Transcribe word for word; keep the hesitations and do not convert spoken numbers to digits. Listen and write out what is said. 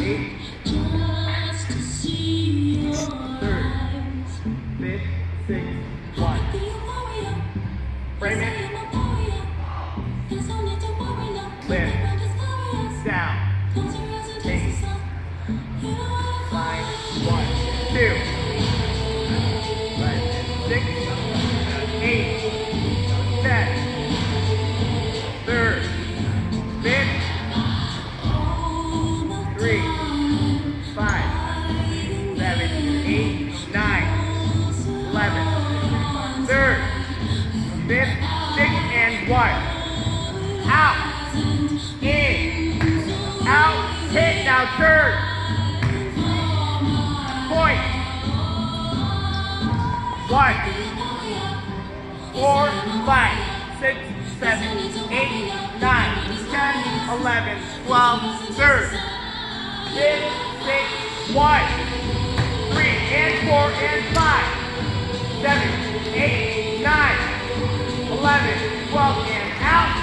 eight, third, fifth, sixth, one. Frame it. Lift. Down. Eight. Five. One. Two. Five. Six. Eight. Ten. Third. Fifth. Three. Five. Seven. Eight. Nine. Eleven. Third. Fifth. Sixth. And one. Out. In. Out. Hit. Now turn. Point. One. Four. Five. Six. Seven. Eight. Nine. Ten. Eleven. Twelve. Third. Fifth. Six. One. Three. And four. And five. Seven. Eight. Nine. Eleven. Twelve. And out.